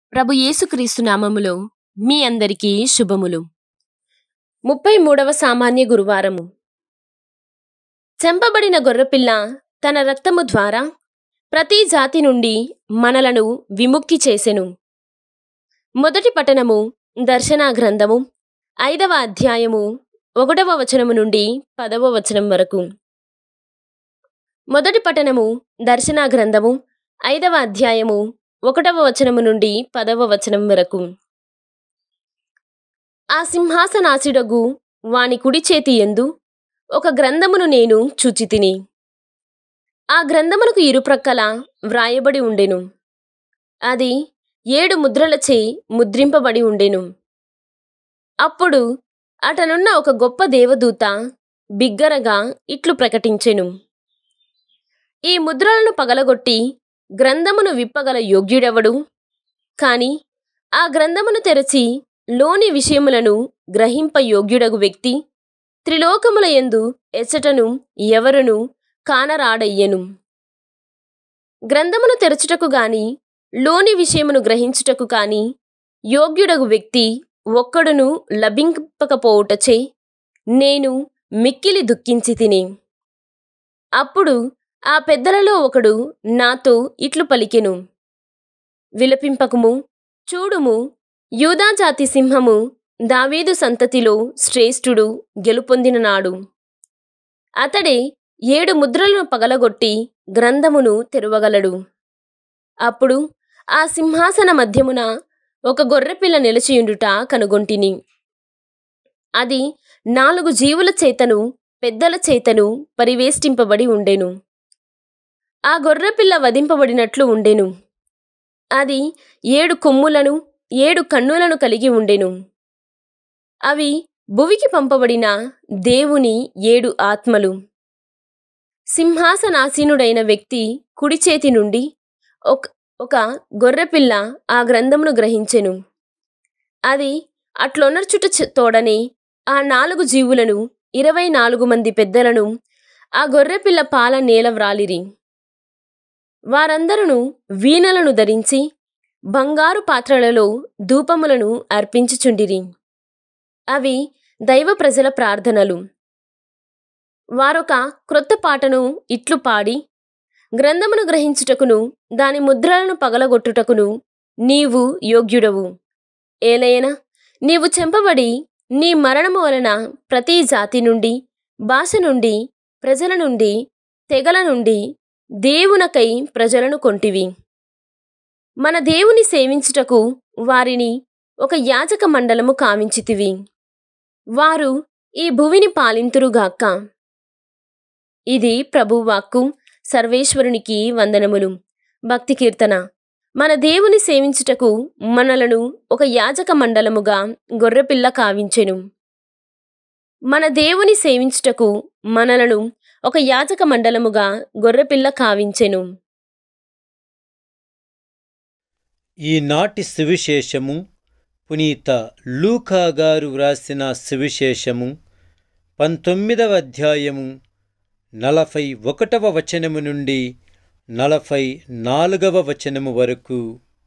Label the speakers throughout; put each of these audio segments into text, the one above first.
Speaker 1: ప్రభు యేసుక్రీస్తు నామములో మీ అందరికీ శుభములు. 33వ సామాన్య గురువారము. చంపబడిన గొర్రెపిల్ల తన రక్తము ద్వారా ప్రతి జాతి నుండి మనలను విముక్తి చేసెను. మొదటి పఠనము దర్శన గ్రంథము 5వ అధ్యాయము 1వ వచనము నుండి 10వ వచనం వరకు. మొదటి పఠనము దర్శన గ్రంథము 5వ అధ్యాయము 1వ వచనము నుండి 10వ వచనం వరకు. ఆ సింహాసనాసీనుడగు వాని కుడి చేతి యందు ఒక గ్రంథమును నేను చూచితిని. ఆ గ్రంథమునకు ఇరుప్రక్కల వ్రాయబడి ఉండెను. అది 7 ముద్రలచే ముద్రింపబడి ఉండెను. అప్పుడు అటనున్న ఒక గొప్ప దేవదూత బిగ్గరగా ఇట్లు ప్రకటించెను: ఈ ముద్రలను పగలగొట్టి గ్రంథమును విప్పగల యోగ్యుడెవడు? కాని ఆ గ్రంథమును తెరచి లోని విషయములను గ్రహింప యోగ్యుడగు వ్యక్తి త్రిలోకముల యందు ఎచ్చటను ఎవరును కానరాడయ్యెను. గ్రంథమును తెరచుటకు గాని లోని విషయమును గ్రహించుటకు కాని యోగ్యుడగు వ్యక్తి ఒక్కడును లభింపకపోవుటచే నేను మిక్కిలి దుఃఖించి తిని. అప్పుడు ఆ పెద్దలలో ఒకడు నాతో ఇట్లు పలికెను: విలపింపకుము, చూడుము, యూదాజాతి సింహము దావీదు సంతతిలో శ్రేష్ఠుడు గెలుపొందిన నాడు. అతడే 7 ముద్రలను పగలగొట్టి గ్రంథమును తెరవగలడు. అప్పుడు ఆ సింహాసన మధ్యమున ఒక గొర్రెపిల్ల నిలిచియుండుట కనుగొంటిని. అది 4 జీవుల చేతను పెద్దల చేతను పరివేష్టింపబడి ఉండెను. ఆ గొర్రెపిల్ల వధింపబడినట్లు ఉండెను. అది 7 కొమ్ములను 7 కన్నులను కలిగి ఉండెను. అవి భువికి పంపబడిన దేవుని 7 ఆత్మలు. సింహాసనాసీనుడైన వ్యక్తి కుడి చేతి నుండి ఒక గొర్రెపిల్ల ఆ గ్రంథమును గ్రహించెను. అది అట్లొనర్చుట తోడనే ఆ 4 జీవులను 24 మంది పెద్దలను ఆ గొర్రెపిల్ల పాల నేల వ్రాలిరి. వారందరూ వీణలను ధరించి బంగారు పాత్రలలో ధూపములను అర్పించుచుండిరి. అవి దైవ ప్రజల ప్రార్థనలు. వారొక క్రొత్త పాటను ఇట్లు పాడి, గ్రంథమును గ్రహించుటకును దాని ముద్రలను పగలగొట్టుటకును నీవు యోగ్యుడవు. ఏలయనా, నీవు చెంపబడి నీ మరణము వలన ప్రతి జాతి నుండి, భాష నుండి, ప్రజల నుండి, తెగల నుండి దేవునకై ప్రజలను కొంటివి. మన దేవుని సేవించుటకు వారిని ఒక యాజక మండలము కావించితివి. వారు ఈ భువిని పాలింతురుగాక. ఇది ప్రభువాక్కు. సర్వేశ్వరునికి వందనములు. భక్తి కీర్తన. మన దేవుని సేవించుటకు మనలను ఒక యాజక మండలముగా గొర్రెపిల్ల కావించెను. మన దేవుని సేవించుటకు మనలను ఒక యాజక మండలముగా గొర్రెపిల్ల కావించెను.
Speaker 2: ఈనాటి సువిశేషము పునీత లూకా గారు వ్రాసిన సువిశేషము 19వ అధ్యాయము 41వ వచనము నుండి 44వ వచనము వరకు.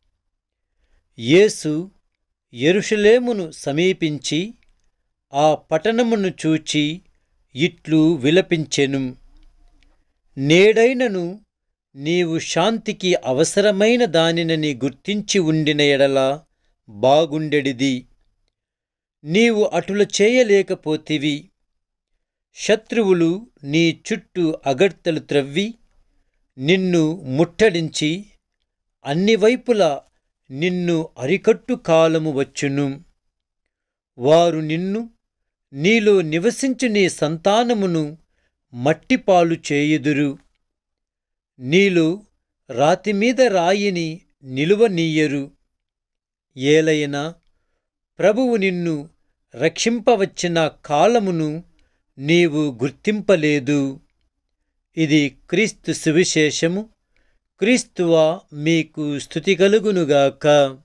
Speaker 2: యేసు యెరూషలేమును సమీపించి ఆ పట్టణమును చూచి ఇట్లు విలపించెను: నేడైనను నీవు శాంతికి అవసరమైన దానిని గుర్తించి ఉండిన ఎడల బాగుండెడిది. నీవు అటుల చేయలేకపోతివి. శత్రువులు నీ చుట్టూ అగడ్తలు త్రవ్వి నిన్ను ముట్టడించి అన్ని వైపులా నిన్ను అరికట్టు కాలము వచ్చును. వారు నిన్ను, నీలో నివసించు నీ సంతానమును మట్టిపాలు చేయుదురు. నీలో రాతిమీద రాయిని నిలువనీయరు. ఏలైనా ప్రభువు నిన్ను రక్షింపవచ్చిన కాలమును నీవు గుర్తింపలేదు. ఇది క్రీస్తు సువిశేషము. క్రీస్తువా మీకు స్తుతి కలుగునుగాక.